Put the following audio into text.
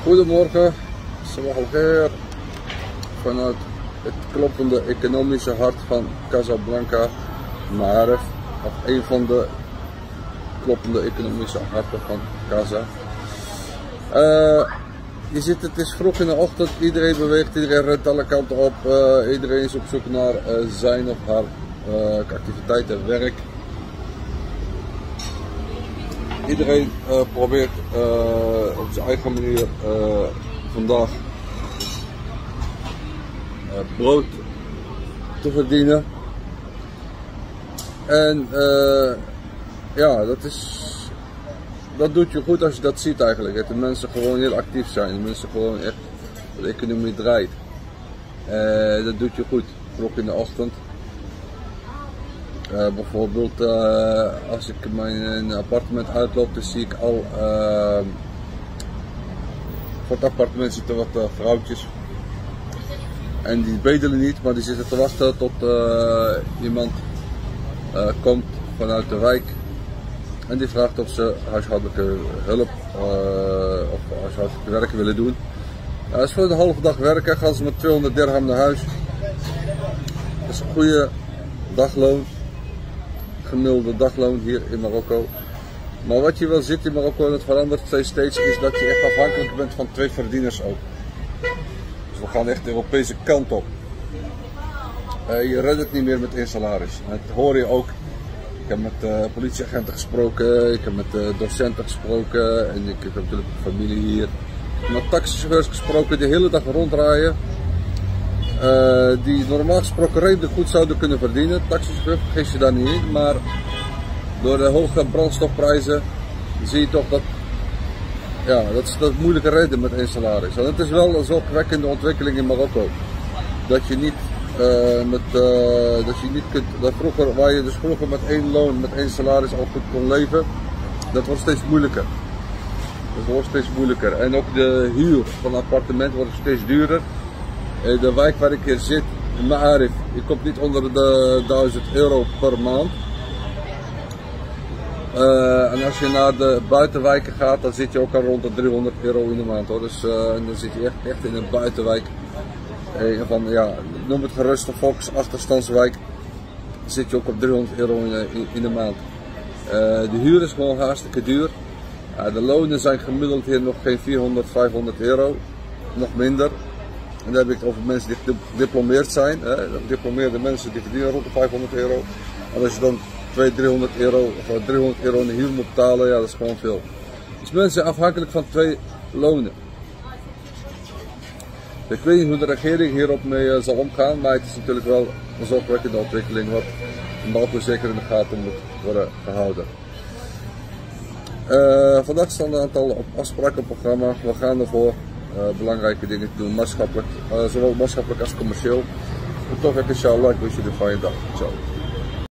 Goedemorgen, sabah al-khair vanuit het kloppende economische hart van Casablanca, Ma'arif, of een van de kloppende economische harten van Casa. Het is vroeg in de ochtend, iedereen beweegt, iedereen rent alle kanten op, iedereen is op zoek naar zijn of haar activiteit en werk. Iedereen probeert op zijn eigen manier vandaag brood te verdienen. En ja, dat doet je goed als je dat ziet eigenlijk. Dat de mensen gewoon heel actief zijn, de mensen gewoon echt de economie draait. Dat doet je goed, vroeg in de ochtend. Bijvoorbeeld als ik mijn appartement uitloop, dan zie ik al voor het appartement zitten wat vrouwtjes. En die bedelen niet, maar die zitten te wachten tot iemand komt vanuit de wijk. En die vraagt of ze huishoudelijke hulp of huishoudelijke werk willen doen. Dat is voor een halve dag werken, gaan ze met 200 dirham naar huis. Dat is een goede dagloon. Gemiddelde dagloon hier in Marokko. Maar wat je wel ziet in Marokko, en het verandert steeds, is dat je echt afhankelijk bent van twee verdieners ook. Dus we gaan echt de Europese kant op. Je redt het niet meer met één salaris. Dat hoor je ook. Ik heb met politieagenten gesproken, ik heb met docenten gesproken en ik heb natuurlijk familie hier. Ik heb met taxichauffeurs gesproken die de hele dag ronddraaien. Die normaal gesproken redelijk goed zouden kunnen verdienen. Taxichauffeur vergis je daar niet in, maar door de hoge brandstofprijzen zie je toch dat, ja, dat moeilijke redden met één salaris. En het is wel een zorgwekkende ontwikkeling in Marokko. Dat je niet kunt, dat vroeger, waar je dus vroeger met één loon, met één salaris al goed kon leven, dat wordt steeds moeilijker. Dat wordt steeds moeilijker. En ook de huur van een appartement wordt steeds duurder. De wijk waar ik hier zit, Ma'arif, je komt niet onder de 1000 euro per maand. En als je naar de buitenwijken gaat, dan zit je ook al rond de 300 euro in de maand hoor. Dus dan zit je echt in een buitenwijk. Van, ja, noem het gerust een volksachterstandswijk. Dan zit je ook op 300 euro in de maand. De huur is gewoon hartstikke duur. De lonen zijn gemiddeld hier nog geen 400, 500 euro. Nog minder. En dan heb ik het over mensen die gediplomeerd zijn. Gediplomeerde mensen die verdienen rond de 500 euro. En als je dan 200, 300 euro of 300 euro in de huur moet betalen, ja, dat is gewoon veel. Dus mensen zijn afhankelijk van twee lonen. Ik weet niet hoe de regering hierop mee zal omgaan, maar het is natuurlijk wel een zorgwekkende ontwikkeling wat in Marokko zeker in de gaten moet worden gehouden. Vandaag staan een aantal afspraken op het programma. We gaan ervoor belangrijke dingen te doen, maatschappelijk, zowel maatschappelijk als commercieel. Tot inshallah, ik wens jullie een fijne dag. Ciao.